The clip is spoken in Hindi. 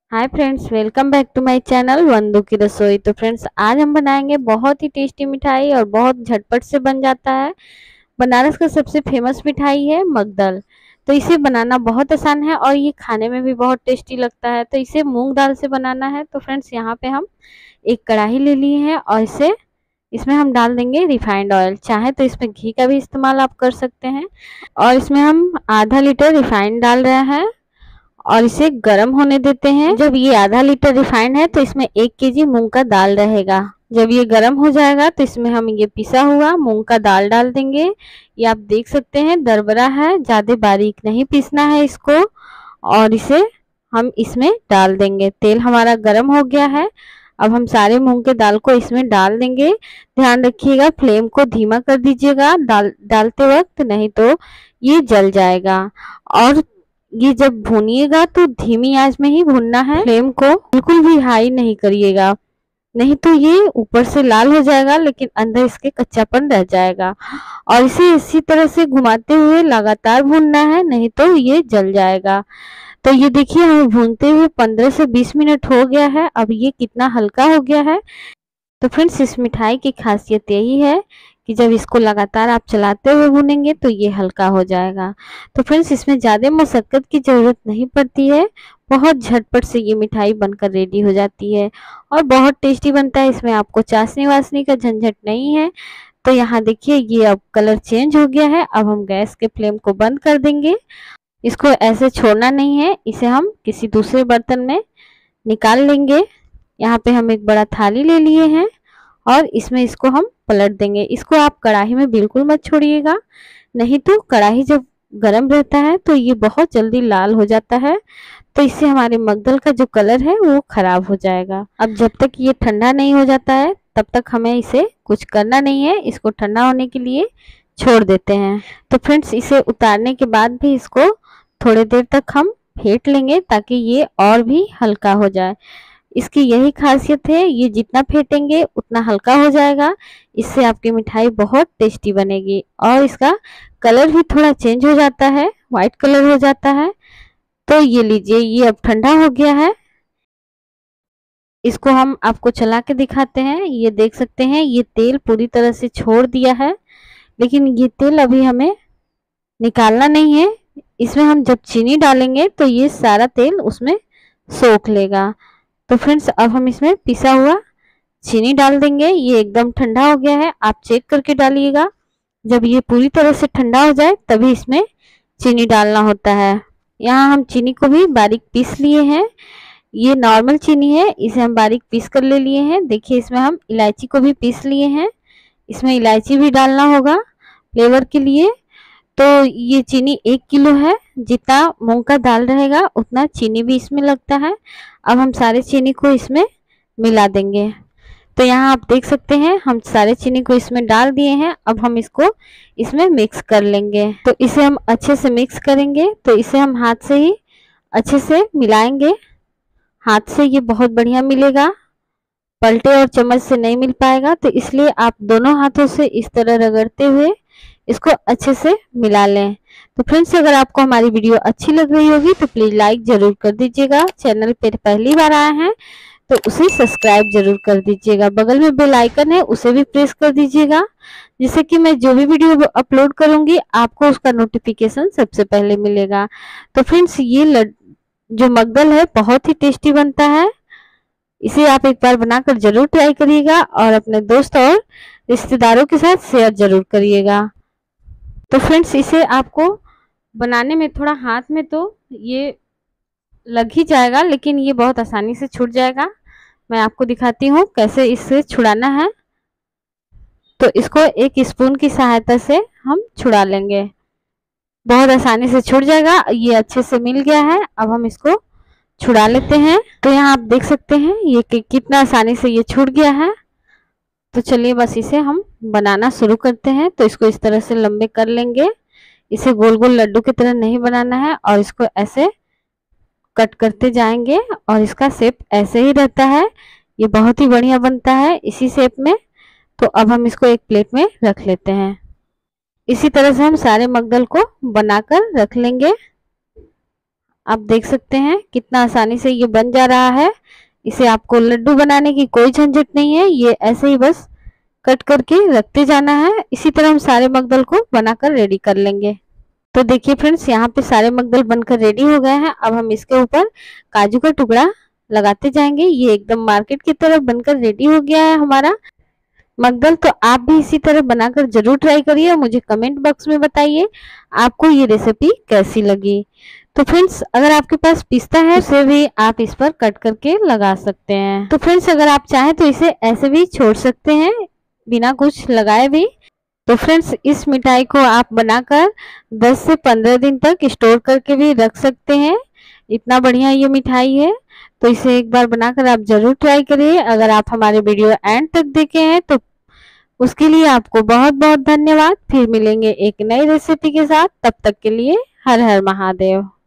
Hi friends, welcome back to my channel Vandu की रसोई। तो फ्रेंड्स, आज हम बनाएंगे बहुत ही टेस्टी मिठाई और बहुत झटपट से बन जाता है। बनारस का सबसे फेमस मिठाई है मगदल। तो इसे बनाना बहुत आसान है और ये खाने में भी बहुत टेस्टी लगता है। तो इसे मूंग दाल से बनाना है। तो फ्रेंड्स, यहाँ पे हम एक कढ़ाई ले लिए हैं और इसमें हम डाल देंगे रिफाइंड ऑयल। चाहे तो इसमें घी का भी इस्तेमाल आप कर सकते हैं। और इसमें हम आधा लीटर रिफाइंड डाल रहे हैं और इसे गर्म होने देते हैं। जब ये आधा लीटर रिफाइंड है तो इसमें 1 केजी मूंग का दाल रहेगा। जब ये गर्म हो जाएगा तो इसमें हम ये पिसा हुआ मूंग का दाल डाल देंगे। ये आप देख सकते हैं दरदरा है, ज्यादा बारीक नहीं पीसना है इसको। और इसे हम इसमें डाल देंगे। तेल हमारा गर्म हो गया है। अब हम सारे मूंग के दाल को इसमें डाल देंगे। ध्यान रखिएगा, फ्लेम को धीमा कर दीजिएगा डालते वक्त, नहीं तो ये जल जाएगा। और ये जब भूनिएगा तो धीमी आंच में ही भूनना है। फ्लेम को बिल्कुल भी हाई नहीं करिएगा, नहीं तो ये ऊपर से लाल हो जाएगा लेकिन अंदर इसके कच्चापन रह जाएगा। और इसे इसी तरह से घुमाते हुए लगातार भूनना है, नहीं तो ये जल जाएगा। तो ये देखिए, हमें भूनते हुए 15 से 20 मिनट हो गया है। अब ये कितना हल्का हो गया है। तो फ्रेंड्स, इस मिठाई की खासियत यही है कि जब इसको लगातार आप चलाते हुए भूनेंगे तो ये हल्का हो जाएगा। तो फ्रेंड्स, इसमें ज़्यादा मशक्क़त की ज़रूरत नहीं पड़ती है। बहुत झटपट से ये मिठाई बनकर रेडी हो जाती है और बहुत टेस्टी बनता है। इसमें आपको चाशनी वाशनी का झंझट नहीं है। तो यहाँ देखिए, ये अब कलर चेंज हो गया है। अब हम गैस के फ्लेम को बंद कर देंगे। इसको ऐसे छोड़ना नहीं है, इसे हम किसी दूसरे बर्तन में निकाल लेंगे। यहाँ पे हम एक बड़ा थाली ले लिए हैं और इसमें इसको हम पलट देंगे। इसको आप कढ़ाई में बिल्कुल मत छोड़िएगा, नहीं तो कढ़ाई जब गरम रहता है तो ये बहुत जल्दी लाल हो जाता है। तो इससे हमारे मगदल का जो कलर है वो खराब हो जाएगा। अब जब तक ये ठंडा नहीं हो जाता है तब तक हमें इसे कुछ करना नहीं है। इसको ठंडा होने के लिए छोड़ देते हैं। तो फ्रेंड्स, इसे उतारने के बाद भी इसको थोड़ी देर तक हम फेंट लेंगे ताकि ये और भी हल्का हो जाए। इसकी यही खासियत है, ये जितना फेंटेंगे उतना हल्का हो जाएगा। इससे आपकी मिठाई बहुत टेस्टी बनेगी। और इसका कलर भी थोड़ा चेंज हो जाता है, वाइट कलर हो जाता है। तो ये लीजिए, ये अब ठंडा हो गया है। इसको हम आपको चला के दिखाते हैं। ये देख सकते हैं, ये तेल पूरी तरह से छोड़ दिया है, लेकिन ये तेल अभी हमें निकालना नहीं है। इसमें हम जब चीनी डालेंगे तो ये सारा तेल उसमें सोख लेगा। तो फ्रेंड्स, अब हम इसमें पिसा हुआ चीनी डाल देंगे। ये एकदम ठंडा हो गया है, आप चेक करके डालिएगा। जब ये पूरी तरह से ठंडा हो जाए तभी इसमें चीनी डालना होता है। यहाँ हम चीनी को भी बारीक पीस लिए हैं। ये नॉर्मल चीनी है, इसे हम बारीक पीस कर ले लिए हैं। देखिए, इसमें हम इलायची को भी पीस लिए हैं। इसमें इलायची भी डालना होगा फ्लेवर के लिए। तो ये चीनी 1 किलो है। जितना मूंग का दाल रहेगा उतना चीनी भी इसमें लगता है। अब हम सारे चीनी को इसमें मिला देंगे। तो यहाँ आप देख सकते हैं, हम सारे चीनी को इसमें डाल दिए हैं। अब हम इसको इसमें मिक्स कर लेंगे। तो इसे हम अच्छे से मिक्स करेंगे। तो इसे हम हाथ से ही अच्छे से मिलाएंगे। हाथ से ये बहुत बढ़िया मिलेगा, पलटे और चम्मच से नहीं मिल पाएगा। तो इसलिए आप दोनों हाथों से इस तरह रगड़ते हुए इसको अच्छे से मिला लें। तो फ्रेंड्स, अगर आपको हमारी वीडियो अच्छी लग रही होगी तो प्लीज लाइक जरूर कर दीजिएगा। चैनल पर पहली बार आए हैं तो उसे सब्सक्राइब जरूर कर दीजिएगा। बगल में बेल आइकन है, उसे भी प्रेस कर दीजिएगा, जिससे कि मैं जो भी वीडियो अपलोड करूंगी आपको उसका नोटिफिकेशन सबसे पहले मिलेगा। तो फ्रेंड्स, ये जो मगदल है बहुत ही टेस्टी बनता है। इसे आप एक बार बनाकर जरूर ट्राई करिएगा और अपने दोस्त और रिश्तेदारों के साथ शेयर जरूर करिएगा। तो फ्रेंड्स, इसे आपको बनाने में थोड़ा हाथ में तो ये लग ही जाएगा, लेकिन ये बहुत आसानी से छूट जाएगा। मैं आपको दिखाती हूँ कैसे इससे छुड़ाना है। तो इसको एक स्पून की सहायता से हम छुड़ा लेंगे। बहुत आसानी से छूट जाएगा। ये अच्छे से मिल गया है। अब हम इसको छुड़ा लेते हैं। तो यहाँ आप देख सकते हैं ये कितना आसानी से ये छूट गया है। तो चलिए बस इसे हम बनाना शुरू करते हैं। तो इसको इस तरह से लंबे कर लेंगे। इसे गोल गोल लड्डू की तरह नहीं बनाना है और इसको ऐसे कट करते जाएंगे और इसका शेप ऐसे ही रहता है। ये बहुत ही बढ़िया बनता है इसी शेप में। तो अब हम इसको एक प्लेट में रख लेते हैं। इसी तरह से हम सारे मगदल को बनाकर रख लेंगे। आप देख सकते हैं कितना आसानी से ये बन जा रहा है। इसे आपको लड्डू बनाने की कोई झंझट नहीं है, ये ऐसे ही बस कट करके रखते जाना है। इसी तरह हम सारे मगदल को बनाकर रेडी कर लेंगे। तो देखिए फ्रेंड्स, यहाँ पे सारे मगदल बनकर रेडी हो गए हैं। अब हम इसके ऊपर काजू का टुकड़ा लगाते जाएंगे। ये एकदम मार्केट की तरह बनकर रेडी हो गया है हमारा मगदल। तो आप भी इसी तरह बनाकर जरूर ट्राई करिए, मुझे कमेंट बॉक्स में बताइए आपको ये रेसिपी कैसी लगी। तो फ्रेंड्स, अगर आपके पास पिस्ता है उसे भी आप इस पर कट करके लगा सकते हैं। तो फ्रेंड्स, अगर आप चाहें तो इसे ऐसे भी छोड़ सकते हैं बिना कुछ लगाए भी। तो फ्रेंड्स, इस मिठाई को आप बनाकर 10 से 15 दिन तक स्टोर करके भी रख सकते हैं। इतना बढ़िया ये मिठाई है। तो इसे एक बार बनाकर आप जरूर ट्राई करिए। अगर आप हमारे वीडियो एंड तक देखे हैं तो उसके लिए आपको बहुत बहुत धन्यवाद। फिर मिलेंगे एक नई रेसिपी के साथ, तब तक के लिए हर हर महादेव।